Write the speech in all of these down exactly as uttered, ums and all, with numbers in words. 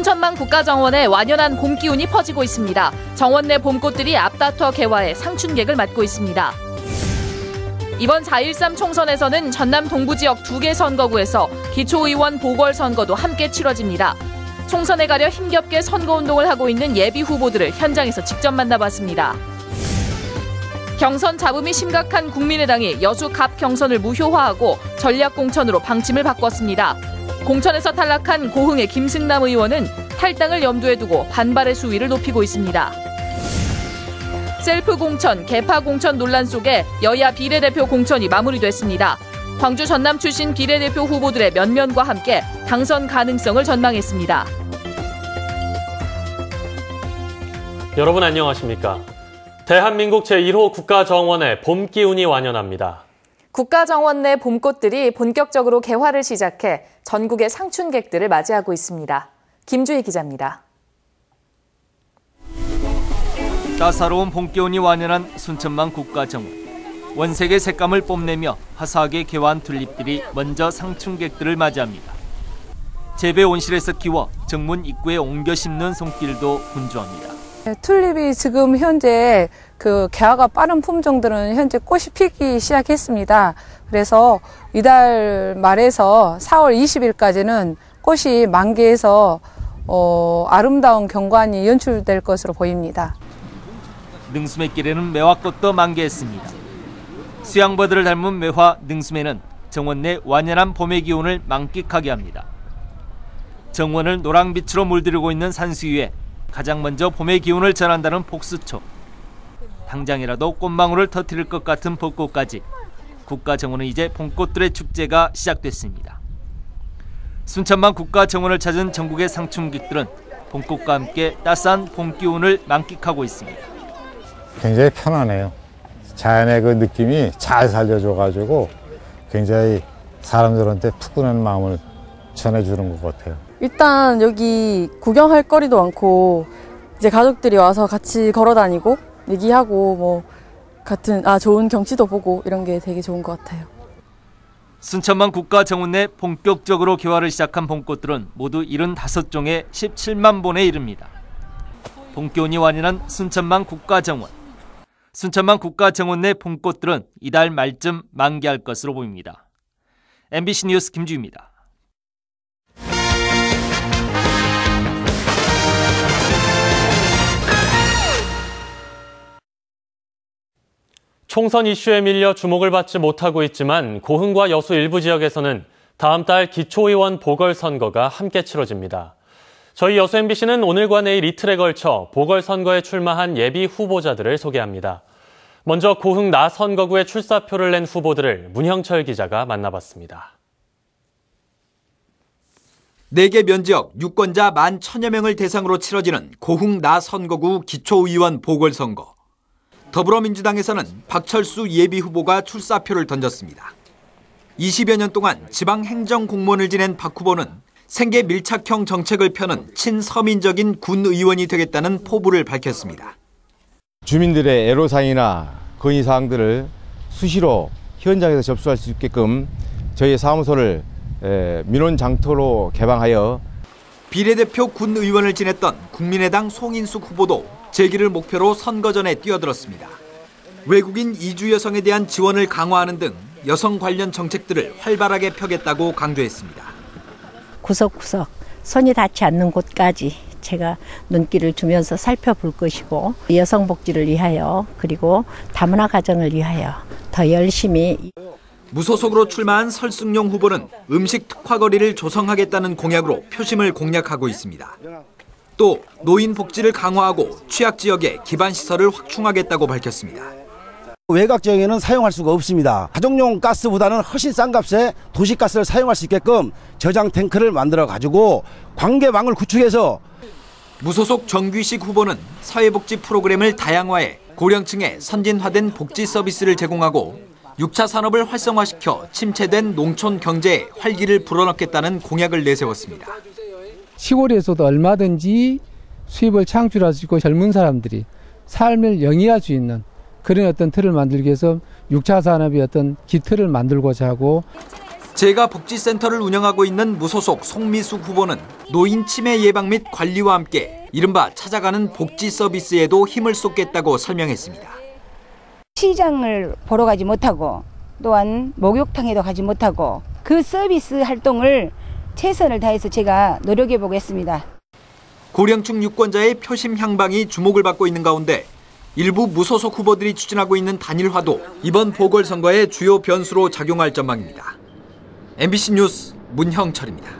순천만 국가정원에 완연한 봄 기운이 퍼지고 있습니다. 정원 내 봄꽃들이 앞다퉈 개화해 상춘객을 맞고 있습니다. 이번 사 일삼 총선에서는 전남 동부 지역 두 개 선거구에서 기초의원 보궐선거도 함께 치러집니다. 총선에 가려 힘겹게 선거운동을 하고 있는 예비 후보들을 현장에서 직접 만나봤습니다. 경선 잡음이 심각한 국민의당이 여수 갑 경선을 무효화하고 전략공천으로 방침을 바꿨습니다. 공천에서 탈락한 고흥의 김승남 의원은 탈당을 염두에 두고 반발의 수위를 높이고 있습니다. 셀프 공천, 개파 공천 논란 속에 여야 비례대표 공천이 마무리됐습니다. 광주 전남 출신 비례대표 후보들의 면면과 함께 당선 가능성을 전망했습니다. 여러분 안녕하십니까? 대한민국 제일 호 국가정원에 봄 기운이 완연합니다. 국가정원 내 봄꽃들이 본격적으로 개화를 시작해 전국의 상춘객들을 맞이하고 있습니다. 김주희 기자입니다. 따사로운 봄 기운이 완연한 순천만 국가정원. 원색의 색감을 뽐내며 화사하게 개화한 튤립들이 먼저 상춘객들을 맞이합니다. 재배 온실에서 키워 정문 입구에 옮겨 심는 손길도 분주합니다. 튤립이 지금 현재 그 개화가 빠른 품종들은 현재 꽃이 피기 시작했습니다. 그래서 이달 말에서 사월 이십일까지는 꽃이 만개해서 어, 아름다운 경관이 연출될 것으로 보입니다. 능수매길에는 매화꽃도 만개했습니다. 수양버들을 닮은 매화 능수매는 정원 내 완연한 봄의 기운을 만끽하게 합니다. 정원을 노랑빛으로 물들이고 있는 산수 위에 가장 먼저 봄의 기운을 전한다는 복수초. 당장이라도 꽃망울을 터뜨릴 것 같은 벚꽃까지 국가정원은 이제 봄꽃들의 축제가 시작됐습니다. 순천만 국가정원을 찾은 전국의 상춘객들은 봄꽃과 함께 따스한 봄 기운을 만끽하고 있습니다. 굉장히 편안해요. 자연의 그 느낌이 잘 살려줘가지고 굉장히 사람들한테 푸근한 마음을 전해주는 것 같아요. 일단 여기 구경할 거리도 많고 이제 가족들이 와서 같이 걸어 다니고 얘기하고 뭐 같은 아 좋은 경치도 보고 이런 게 되게 좋은 것 같아요. 순천만 국가정원 내 본격적으로 개화를 시작한 봄꽃들은 모두 칠십오 종의 십칠만 본에 이릅니다. 봄 기운이 완연한 순천만 국가정원. 순천만 국가정원 내 봄꽃들은 이달 말쯤 만개할 것으로 보입니다. 엠비씨 뉴스 김주희입니다. 총선 이슈에 밀려 주목을 받지 못하고 있지만 고흥과 여수 일부 지역에서는 다음 달 기초의원 보궐선거가 함께 치러집니다. 저희 여수 엠비씨는 오늘과 내일 이틀에 걸쳐 보궐선거에 출마한 예비 후보자들을 소개합니다. 먼저 고흥 나 선거구에 출사표를 낸 후보들을 문형철 기자가 만나봤습니다. 네 개 면지역 유권자 만 천여 명을 대상으로 치러지는 고흥 나 선거구 기초의원 보궐선거. 더불어민주당에서는 박철수 예비후보가 출사표를 던졌습니다. 이십여 년 동안 지방행정공무원을 지낸 박 후보는 생계 밀착형 정책을 펴는 친서민적인 군의원이 되겠다는 포부를 밝혔습니다. 주민들의 애로사항이나 건의사항들을 수시로 현장에서 접수할 수 있게끔 저희 사무소를 민원장터로 개방하여 비례대표 군의원을 지냈던 국민의당 송인숙 후보도 재기를 목표로 선거 전에 뛰어들었습니다. 외국인 이주 여성에 대한 지원을 강화하는 등 여성 관련 정책들을 활발하게 펴겠다고 강조했습니다. 구석구석 손이 닿지 않는 곳까지 제가 눈길을 주면서 살펴볼 것이고 여성 복지를 위하여 그리고 다문화 가정을 위하여 더 열심히. 무소속으로 출마한 설승용 후보는 음식 특화거리를 조성하겠다는 공약으로 표심을 공략하고 있습니다. 또 노인 복지를 강화하고 취약 지역에 기반 시설을 확충하겠다고 밝혔습니다. 외곽 지역에는 사용할 수가 없습니다. 가정용 가스보다는 훨씬 싼 값에 도시가스를 사용할 수 있게끔 저장 탱크를 만들어 가지고 관계망을 구축해서. 무소속 정규식 후보는 사회복지 프로그램을 다양화해 고령층에 선진화된 복지 서비스를 제공하고 육 차 산업을 활성화시켜 침체된 농촌 경제에 활기를 불어넣겠다는 공약을 내세웠습니다. 시골에서도 얼마든지 수입을 창출할 수 있고 젊은 사람들이 삶을 영위할 수 있는 그런 어떤 틀을 만들기 위해서 육 차 산업의 어떤 기틀을 만들고자 하고. 재가복지센터를 운영하고 있는 무소속 송미숙 후보는 노인 치매 예방 및 관리와 함께 이른바 찾아가는 복지 서비스에도 힘을 쏟겠다고 설명했습니다. 시장을 보러 가지 못하고 또한 목욕탕에도 가지 못하고 그 서비스 활동을 최선을 다해서 제가 노력해 보겠습니다. 고령층 유권자의 표심 향방이 주목을 받고 있는 가운데 일부 무소속 후보들이 추진하고 있는 단일화도 이번 보궐선거의 주요 변수로 작용할 전망입니다. 엠비씨 뉴스 문형철입니다.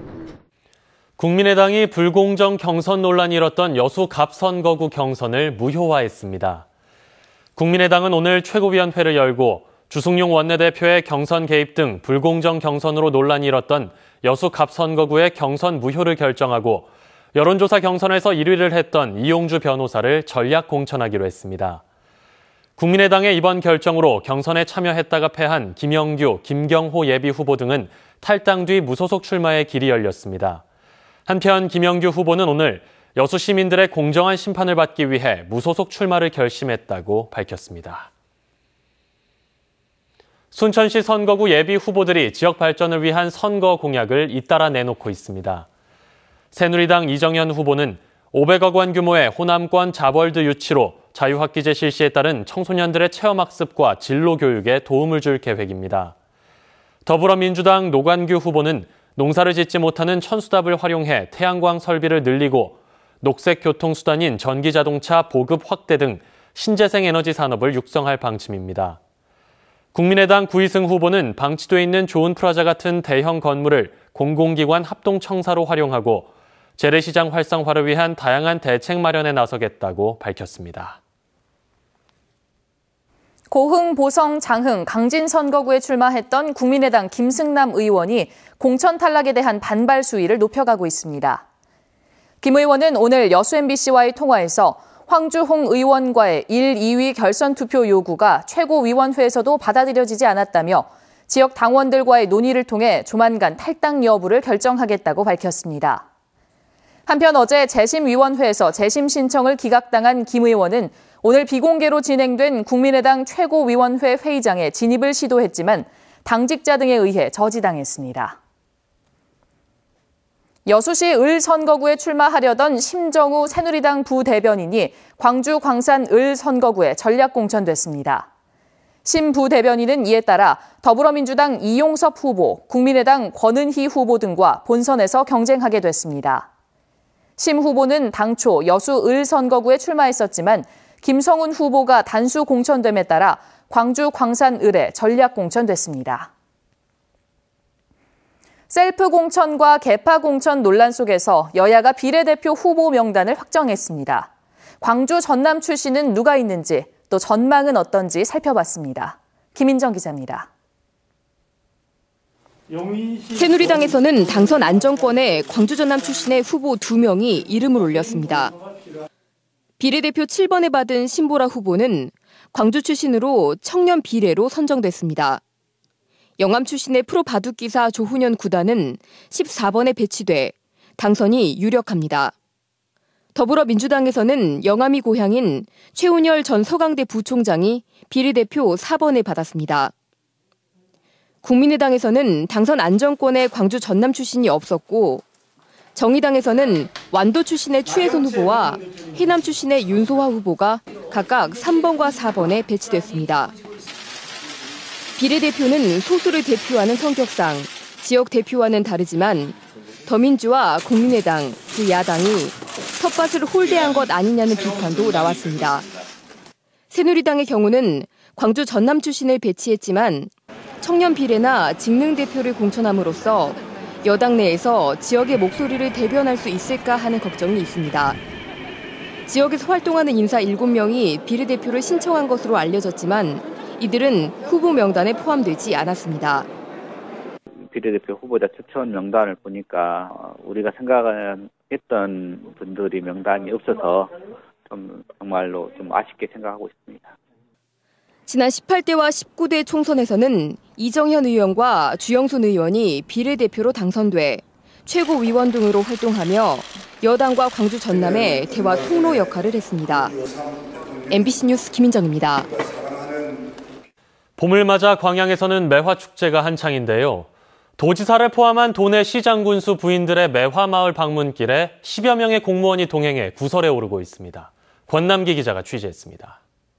국민의당이 불공정 경선 논란이 일었던 여수 갑선거구 경선을 무효화했습니다. 국민의당은 오늘 최고위원회를 열고 주승용 원내대표의 경선 개입 등 불공정 경선으로 논란이 일었던 여수 갑선거구의 경선 무효를 결정하고 여론조사 경선에서 일 위를 했던 이용주 변호사를 전략 공천하기로 했습니다. 국민의당의 이번 결정으로 경선에 참여했다가 패한 김영규, 김경호 예비후보 등은 탈당 뒤 무소속 출마의 길이 열렸습니다. 한편 김영규 후보는 오늘 여수 시민들의 공정한 심판을 받기 위해 무소속 출마를 결심했다고 밝혔습니다. 순천시 선거구 예비 후보들이 지역 발전을 위한 선거 공약을 잇따라 내놓고 있습니다. 새누리당 이정현 후보는 오백억 원 규모의 호남권 자벌드 유치로 자유학기제 실시에 따른 청소년들의 체험학습과 진로교육에 도움을 줄 계획입니다. 더불어민주당 노관규 후보는 농사를 짓지 못하는 천수답을 활용해 태양광 설비를 늘리고 녹색 교통수단인 전기자동차 보급 확대 등 신재생 에너지 산업을 육성할 방침입니다. 국민의당 구이승 후보는 방치돼 있는 좋은 프라자 같은 대형 건물을 공공기관 합동청사로 활용하고 재래시장 활성화를 위한 다양한 대책 마련에 나서겠다고 밝혔습니다. 고흥, 보성, 장흥, 강진 선거구에 출마했던 국민의당 김승남 의원이 공천 탈락에 대한 반발 수위를 높여가고 있습니다. 김 의원은 오늘 여수 엠비씨와의 통화에서 황주홍 의원과의 일, 이 위 결선 투표 요구가 최고위원회에서도 받아들여지지 않았다며 지역 당원들과의 논의를 통해 조만간 탈당 여부를 결정하겠다고 밝혔습니다. 한편 어제 재심위원회에서 재심 신청을 기각당한 김 의원은 오늘 비공개로 진행된 국민의당 최고위원회 회의장에 진입을 시도했지만 당직자 등에 의해 저지당했습니다. 여수시 을 선거구에 출마하려던 심정우 새누리당 부대변인이 광주 광산 을 선거구에 전략 공천됐습니다. 심 부대변인은 이에 따라 더불어민주당 이용섭 후보, 국민의당 권은희 후보 등과 본선에서 경쟁하게 됐습니다. 심 후보는 당초 여수 을 선거구에 출마했었지만 김성훈 후보가 단수 공천됨에 따라 광주 광산 을에 전략 공천됐습니다. 셀프 공천과 개파 공천 논란 속에서 여야가 비례대표 후보 명단을 확정했습니다. 광주 전남 출신은 누가 있는지 또 전망은 어떤지 살펴봤습니다. 김인정 기자입니다. 새누리당에서는 당선 안정권에 광주 전남 출신의 후보 두 명이 이름을 올렸습니다. 비례대표 칠 번에 받은 신보라 후보는 광주 출신으로 청년 비례로 선정됐습니다. 영암 출신의 프로 바둑기사 조훈현 구단은 십사 번에 배치돼 당선이 유력합니다. 더불어민주당에서는 영암이 고향인 최운열 전 서강대 부총장이 비례대표 사 번을 받았습니다. 국민의당에서는 당선 안정권에 광주 전남 출신이 없었고 정의당에서는 완도 출신의 추혜선 후보와 해남 출신의 윤소화 후보가 각각 삼 번과 사 번에 배치됐습니다. 비례대표는 소수를 대표하는 성격상 지역 대표와는 다르지만 더민주와 국민의당 두 야당이 텃밭을 홀대한 것 아니냐는 비판도 나왔습니다. 새누리당의 경우는 광주 전남 출신을 배치했지만 청년 비례나 직능 대표를 공천함으로써 여당 내에서 지역의 목소리를 대변할 수 있을까 하는 걱정이 있습니다. 지역에서 활동하는 인사 일곱 명이 비례대표를 신청한 것으로 알려졌지만 이들은 후보 명단에 포함되지 않았습니다. 비례대표 후보자 추천 명단을 보니까 우리가 생각했던 분들이 명단이 없어서 좀 정말로 좀 아쉽게 생각하고 있습니다. 지난 십팔 대와 십구 대 총선에서는 이정현 의원과 주영순 의원이 비례대표로 당선돼 최고위원 등으로 활동하며 여당과 광주 전남의 대화 통로 역할을 했습니다. 엠비씨 뉴스 김인정입니다. 봄을 맞아 광양에서는 매화축제가 한창인데요. 도지사를 포함한 도내 시장 군수 부인들의 매화마을 방문길에 십여 명의 공무원이 동행해 구설에 오르고 있습니다. 권남기 기자가 취재했습니다.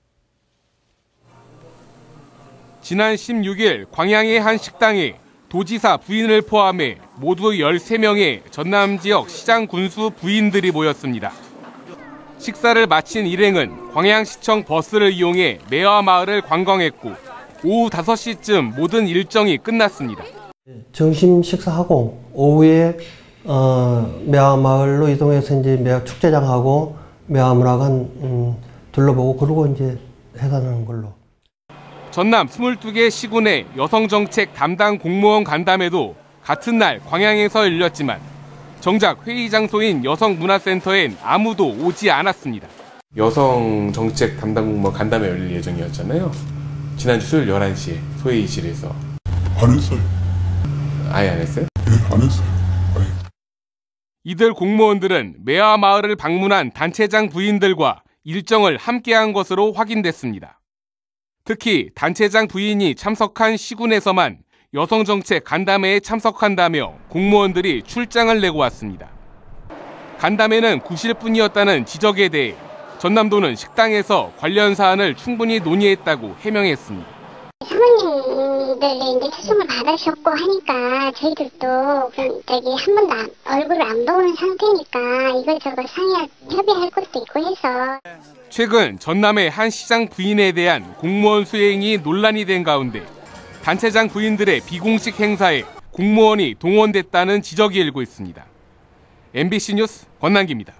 지난 십육 일 광양의 한 식당에 도지사 부인을 포함해 모두 열세 명의 전남 지역 시장 군수 부인들이 모였습니다. 식사를 마친 일행은 광양시청 버스를 이용해 매화마을을 관광했고 오후 다섯 시쯤 모든 일정이 끝났습니다. 점심 식사하고 오후에 어, 매화마을로 이동해서 이제 매화 축제장하고 매화문화관 음, 둘러보고 그러고 이제 해산하는 걸로. 전남 스물두 개 시군의 여성정책 담당 공무원 간담회도 같은 날 광양에서 열렸지만 정작 회의 장소인 여성문화센터엔 아무도 오지 않았습니다. 여성정책 담당 공무원 간담회 열릴 예정이었잖아요. 지난주 수요일 열한 시에 소회의실에서. 안 했어요. 아예 안 했어요? 네, 안 했어요. 아예. 이들 공무원들은 매화마을을 방문한 단체장 부인들과 일정을 함께한 것으로 확인됐습니다. 특히 단체장 부인이 참석한 시군에서만 여성정책 간담회에 참석한다며 공무원들이 출장을 내고 왔습니다. 간담회는 구실뿐이었다는 지적에 대해 전남도는 식당에서 관련 사안을 충분히 논의했다고 해명했습니다. 사모님들이 이제 초청을 받으셨고 하니까 저희들도 저기 한 번도 안, 얼굴을 안 보는 상태니까 이것저것 상의할, 협의할 것도 있고 해서. 최근 전남의 한 시장 부인에 대한 공무원 수행이 논란이 된 가운데 단체장 부인들의 비공식 행사에 공무원이 동원됐다는 지적이 일고 있습니다. 엠비씨 뉴스 권남기입니다.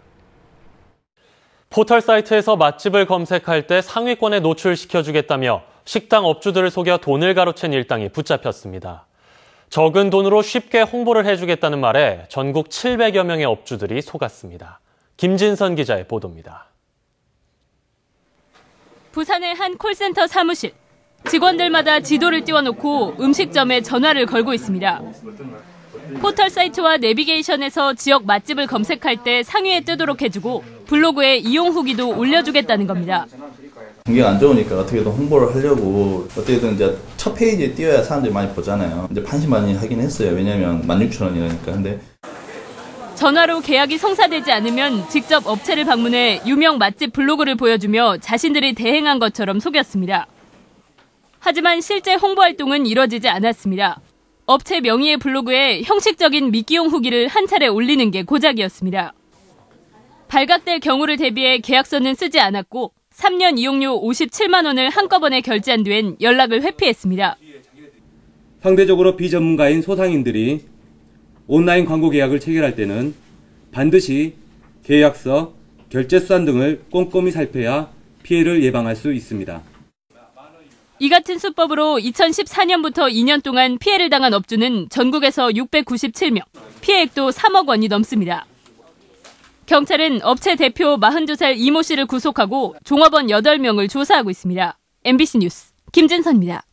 포털 사이트에서 맛집을 검색할 때 상위권에 노출시켜주겠다며 식당 업주들을 속여 돈을 가로챈 일당이 붙잡혔습니다. 적은 돈으로 쉽게 홍보를 해주겠다는 말에 전국 칠백여 명의 업주들이 속았습니다. 김진선 기자의 보도입니다. 부산의 한 콜센터 사무실. 직원들마다 지도를 띄워놓고 음식점에 전화를 걸고 있습니다. 포털 사이트와 내비게이션에서 지역 맛집을 검색할 때 상위에 뜨도록 해주고 블로그에 이용 후기도 올려주겠다는 겁니다. 경기가 안 좋으니까 어떻게든 홍보를 하려고 어떻게든 이제 첫 페이지에 띄워야 사람들이 많이 보잖아요. 이제 판시 많이 하긴 했어요. 왜냐면 만 육천 원이라니까. 근데 전화로 계약이 성사되지 않으면 직접 업체를 방문해 유명 맛집 블로그를 보여주며 자신들이 대행한 것처럼 속였습니다. 하지만 실제 홍보 활동은 이뤄지지 않았습니다. 업체 명의의 블로그에 형식적인 미끼용 후기를 한 차례 올리는 게 고작이었습니다. 발각될 경우를 대비해 계약서는 쓰지 않았고 삼 년 이용료 오십칠만 원을 한꺼번에 결제한 뒤엔 연락을 회피했습니다. 상대적으로 비전문가인 소상인들이 온라인 광고 계약을 체결할 때는 반드시 계약서, 결제수단 등을 꼼꼼히 살펴야 피해를 예방할 수 있습니다. 이 같은 수법으로 이천십사 년부터 이 년 동안 피해를 당한 업주는 전국에서 육백구십칠 명, 피해액도 삼억 원이 넘습니다. 경찰은 업체 대표 마흔두 살 이모 씨를 구속하고 종업원 여덟 명을 조사하고 있습니다. 엠비씨 뉴스 김진선입니다.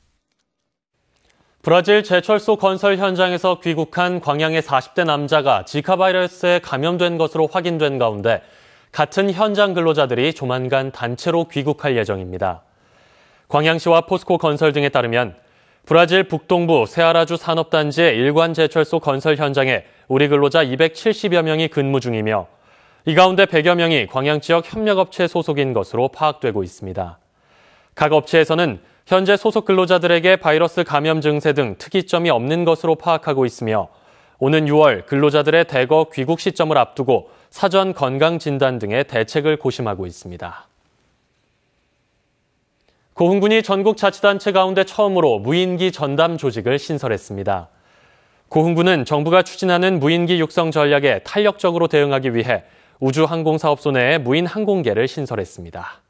브라질 제철소 건설 현장에서 귀국한 광양의 사십 대 남자가 지카 바이러스에 감염된 것으로 확인된 가운데 같은 현장 근로자들이 조만간 단체로 귀국할 예정입니다. 광양시와 포스코 건설 등에 따르면 브라질 북동부 세아라주 산업단지의 일관 제철소 건설 현장에 우리 근로자 이백칠십여 명이 근무 중이며 이 가운데 백여 명이 광양 지역 협력업체 소속인 것으로 파악되고 있습니다. 각 업체에서는 현재 소속 근로자들에게 바이러스 감염 증세 등 특이점이 없는 것으로 파악하고 있으며 오는 유월 근로자들의 대거 귀국 시점을 앞두고 사전 건강진단 등의 대책을 고심하고 있습니다. 고흥군이 전국 자치단체 가운데 처음으로 무인기 전담 조직을 신설했습니다. 고흥군은 정부가 추진하는 무인기 육성 전략에 탄력적으로 대응하기 위해 우주항공사업소 내에 무인 항공계를 신설했습니다.